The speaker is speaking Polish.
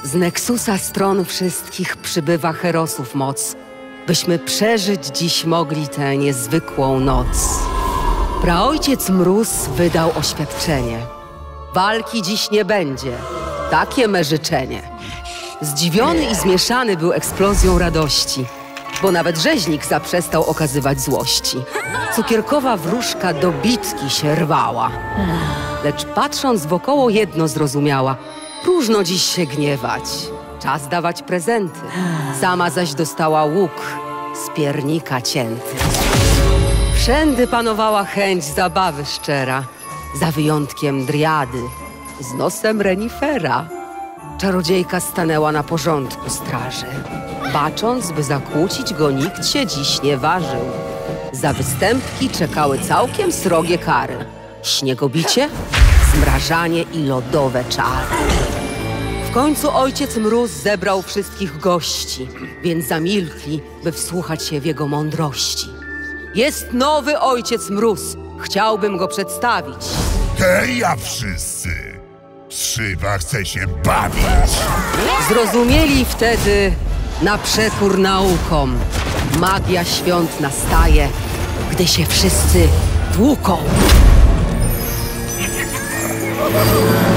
Z Nexusa stron wszystkich przybywa Herosów moc, byśmy przeżyć dziś mogli tę niezwykłą noc. Praojciec Mróz wydał oświadczenie. Walki dziś nie będzie. Takie me życzenie. Zdziwiony i zmieszany był eksplozją radości, bo nawet rzeźnik zaprzestał okazywać złości. Cukierkowa wróżka do bitki się rwała. Lecz patrząc wokoło jedno zrozumiała. Próżno dziś się gniewać. Czas dawać prezenty. Sama zaś dostała łuk z piernika cięty. Wszędy panowała chęć zabawy szczera, za wyjątkiem driady z nosem renifera. Czarodziejka stanęła na porządku straży, bacząc, by zakłócić go nikt się dziś nie ważył. Za występki czekały całkiem srogie kary. Śniegobicie, zmrażanie i lodowe czary. W końcu ojciec Mróz zebrał wszystkich gości, więc zamilkli, by wsłuchać się w jego mądrości. Jest nowy ojciec Mróz, chciałbym go przedstawić. Hej, a wszyscy! Szyba chce się bawić! Zrozumieli wtedy na przekór naukom. Magia świąt nastaje, gdy się wszyscy tłuką.